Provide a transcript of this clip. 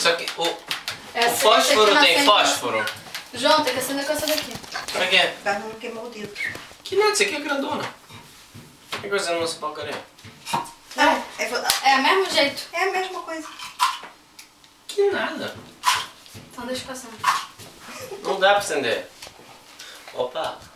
Só que o Essa fósforo aqui tem na fósforo? João, tem que acender com essa daqui. Pra quê? Pra não queimar o dedo. Que nada, isso aqui é grandona. Que coisa não se porcaria? Não, É o mesmo jeito. é a mesma coisa. Que nada. Então deixa eu passar. Não dá pra acender. Opa.